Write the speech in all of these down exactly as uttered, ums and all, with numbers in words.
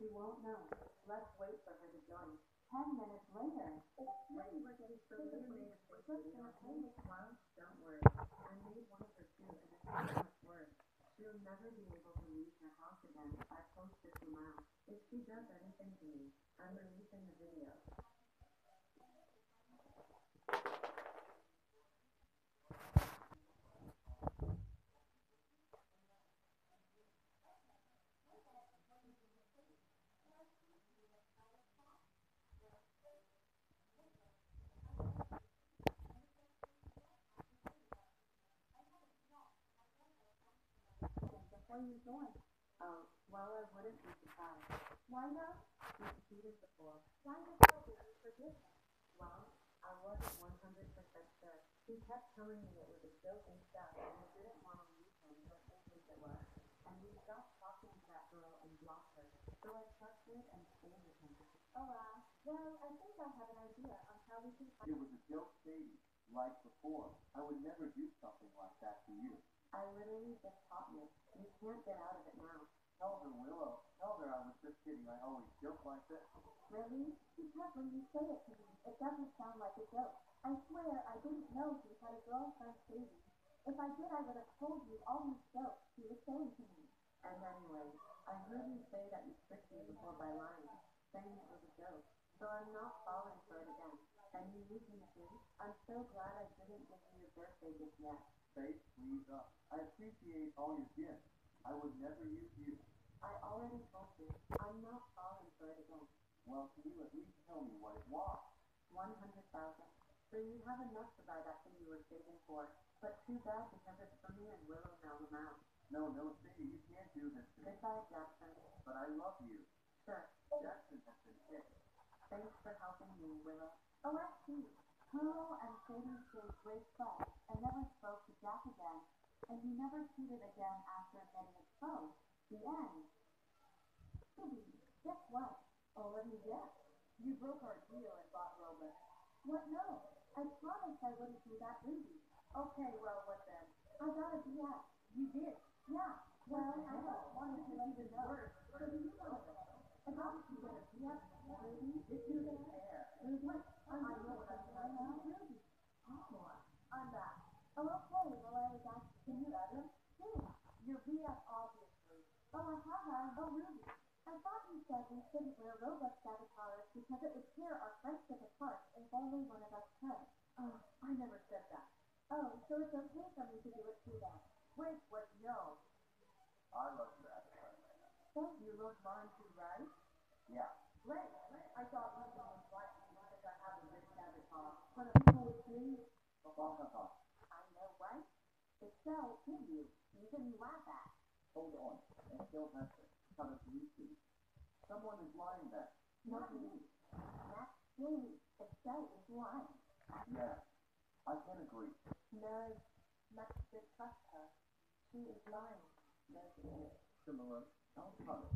She won't know. Let's wait for her to join. Ten minutes later. Maybe we're getting so illuminated. It's just gonna pay me. Well, don't worry. I made one of her too, and it's so much worse. She'll never be able to leave her house again if I post this amount. If she does anything to me, I'm releasing the video. Before you join. Oh, well, I wouldn't be surprised. Why not? You've cheated before. Why the hell did you forgive him? Well, I wasn't one hundred percent sure. He kept telling me it was a joke and stuff, and I didn't want to leave him just in case it was. And we stopped talking to that girl and blocked her. So I trusted and stayed with him. Oh, uh, well, I think I have an idea on how we can... It was a joke, Sadie, like before. I would never do something like that to you. I literally just taught you. You can't get out of it now. Tell her, Willow. Tell her I was just kidding. I always joke like this. Really? Because when you say it to me, it doesn't sound like a joke. I swear I didn't know he had a girlfriend, Sadie. If I did, I would have told you all these jokes he was saying to me. And anyway, I heard you say that you tricked me before by lying, saying it was a joke. So I'm not falling for it again. And you need me to. I'm so glad I didn't give you your birthday gift yet. Faith, please up. I appreciate all your gifts. I would never use you. I already told you, I'm not falling for it again. Well, can you at least tell me what it was? One hundred thousand. So you have enough to buy that thing you were saving for. But too bad because it's for me and Willow now, the mouse. No, no, Sadie, you can't do this to me. Goodbye, Jackson. But I love you. Sure. Jackson has been hit. Thanks for helping me, Willow. Oh, I see. Pearl and Sadie stayed great friends and never spoke to Jack again. And he never cheated again after getting exposed. The end. Sadie, guess what? Oh, what do you guess? You broke our deal and bought Robert. What? No. I promised I wouldn't do that, Ruby. Okay, well, what then? I got a B S. You did? Yeah. Well, I just wanted to let you know. So do you know it? I got to get a B S, Ruby. Did you get there? Ruby, I know what I'm saying now. Ruby. Oh, I'm back. Oh, okay. Well, I was asking, can you better? Hey, your B S, obviously. Oh, haha. Oh, Ruby. I thought you said we shouldn't wear Robux avatars because it would tear our friendship apart if only one of us could. Oh, I never said that. Oh, so it's okay for me to do it too then. Wait, what? No. I love your avatar. Thank you, wrote mine too, right? Yeah. Great. I thought you would like me because I have a rich avatar. But if people would see, I know, right? It's so in you. Even you laugh at. Hold on. And still have to cut us loose. Someone is lying there. Not me. That's Jamie. Estelle is lying. Yeah. I can agree. No, Max did trust her. She is lying. No, she is. Similar. I'll cut it.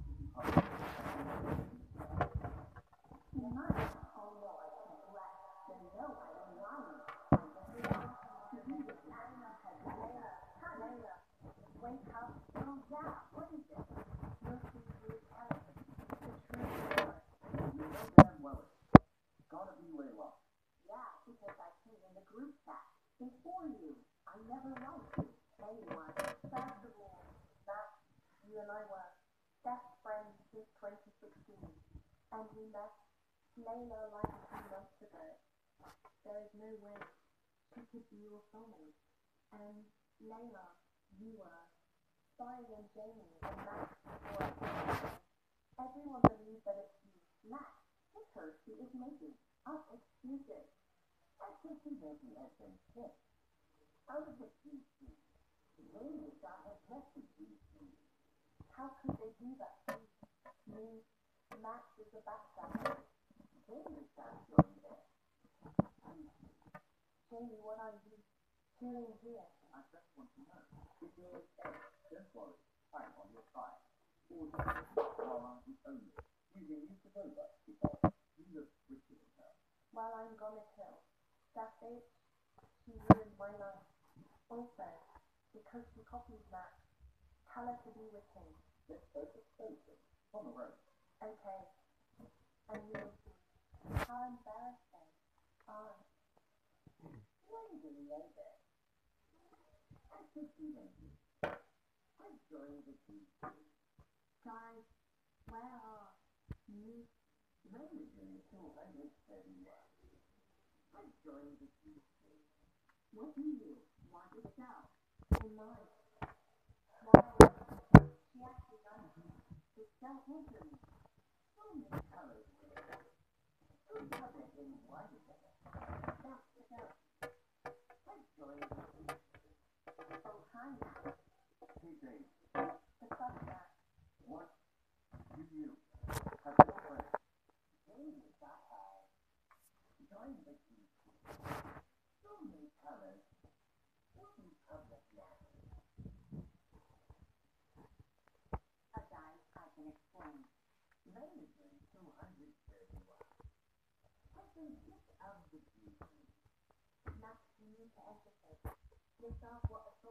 She might. Oh no, I can't let. Then no, I am lying. I just want to be with Anna. Layla. Layla. Wake up. Oh yeah, what is it? You're too good at it. The truth is. You know damn well it. Gotta be Layla. Yeah, because I came in the group chat before you. I never liked you. Anyone. First of all, that you and I were best friends since twenty sixteen. And we met Layla like a few months ago. There is no way she could be your soulmate. And Layla, you were spying on Jamie and Max before I came. Everyone believes that it's you. Max, it's her she is making up excuses. I think he maybe has been hit. How did it be? Maybe got has met with these two. How could they do that? Me, Max is a backstabber. Maybe sounds going there. Jamie, what are you doing here? I just want to know. If you're okay, don't worry. I'm on your side. Or just while I'm only using you to over because you look pretty in her. Well, I'm gonna kill. That bitch, she ruined my life. Also, because she copied Max, tell her to be with him. Let's go to station on the road. Okay. And you will see how embarrassing. Oh, When do we end it? I think we end it. I joined the team. guys, where are you? Managing two hundred thirty-one. I joined the team. What do you want to sell? In mind. Why? She actually likes me. To sell into me. So many colors with it. Two colors in one. That's the sell. I joined the team. Oh, hi now. Hey, Dave. The suspect. What do you have your friend? Hey, Sakai. Join the team. So many colors. What in public now? A guy I can explain. Managing two hundred thirty-one. I can get of the beauty. Not for you to educate yourself what